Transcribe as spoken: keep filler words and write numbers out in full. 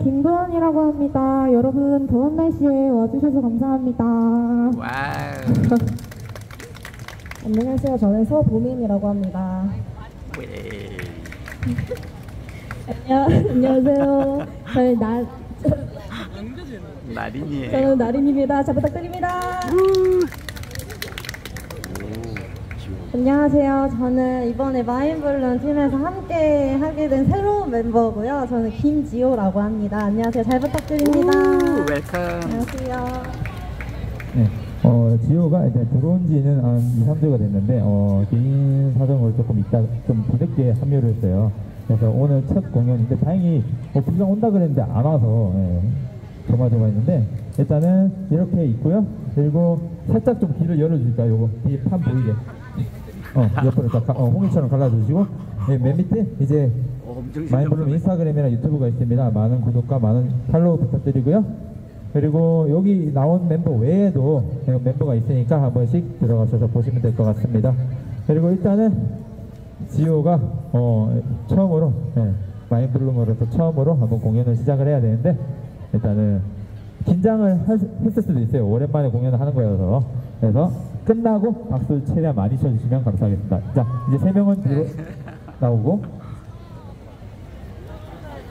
김도원이라고 합니다. 여러분 더운 날씨에 와주셔서 감사합니다. 와우. 안녕하세요. 저는 서보민이라고 합니다. 왜? 안녕, 안녕하세요. 저는 나, 나린이에요. 저는 나린입니다. 잘 부탁드립니다. 안녕하세요. 저는 이번에 마인블룸 팀에서 함께 하게 된 새로운 멤버고요. 저는 김지호라고 합니다. 안녕하세요. 잘 부탁드립니다. 우, 웰컴. 안녕하세요. 네, 어, 지호가 이제 들어온 지는 한 이, 삼 주가 됐는데, 어, 개인 사정으로 조금 있다, 좀 부득이하게 합류를 했어요. 그래서 오늘 첫 공연인데, 다행히, 어, 비가 온다 그랬는데 안 와서, 예, 조마조마했는데, 일단은 이렇게 있고요. 그리고 살짝 좀 길을 열어주실까요? 요거, 뒤에 판 보이게. 어, 옆으로 딱, 어, 홍이처럼 갈라주시고, 네, 맨 밑에 이제, 마인블룸 인스타그램이나 유튜브가 있습니다. 많은 구독과 많은 팔로우 부탁드리고요. 그리고 여기 나온 멤버 외에도 멤버가 있으니까 한 번씩 들어가셔서 보시면 될 것 같습니다. 그리고 일단은 지호가 어, 처음으로 네, 마인블룸으로서 처음으로 한번 공연을 시작을 해야 되는데, 일단은 긴장을 할, 했을 수도 있어요. 오랜만에 공연을 하는 거여서. 그래서 끝나고 박수 최대한 많이 쳐주시면 감사하겠습니다. 자, 이제 세 명은 뒤로 나오고